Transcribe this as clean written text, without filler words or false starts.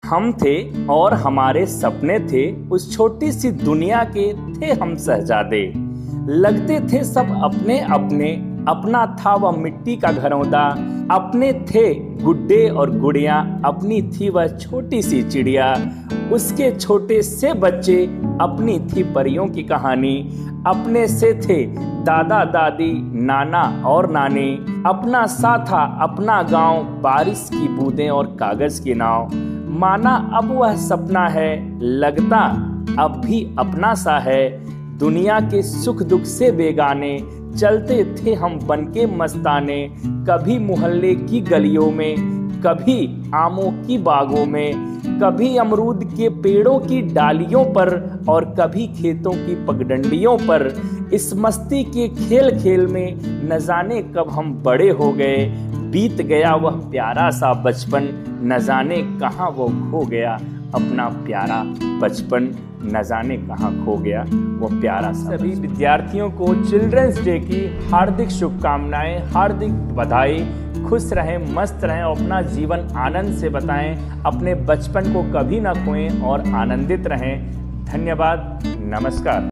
हम थे और हमारे सपने थे, उस छोटी सी दुनिया के थे हम शहजादे। लगते थे सब अपने अपने, अपना था वह मिट्टी का घरौंदा। अपने थे गुड्डे और गुड़िया, अपनी थी वह छोटी सी चिड़िया। उसके छोटे से बच्चे, अपनी थी परियों की कहानी। अपने से थे दादा दादी, नाना और नानी। अपना सा था अपना गांव, बारिश की बूंदें और कागज की नाव। माना अब वह सपना है, लगता अब भी अपना सा है। दुनिया के सुख दुख से बेगाने, चलते थे हम बनके मस्ताने। कभी मोहल्ले की गलियों में, कभी आमों की बागों में, कभी अमरूद के पेड़ों की डालियों पर और कभी खेतों की पगडंडियों पर। इस मस्ती के खेल खेल में न जाने कब हम बड़े हो गए। बीत गया वह प्यारा सा बचपन, न जाने कहाँ वो खो गया। अपना प्यारा बचपन न जाने कहाँ खो गया वो प्यारा सा। सभी विद्यार्थियों को चिल्ड्रंस डे की हार्दिक शुभकामनाएं, हार्दिक बधाई। खुश रहें, मस्त रहें और अपना जीवन आनंद से बताएं। अपने बचपन को कभी ना खोएं और आनंदित रहें। धन्यवाद, नमस्कार।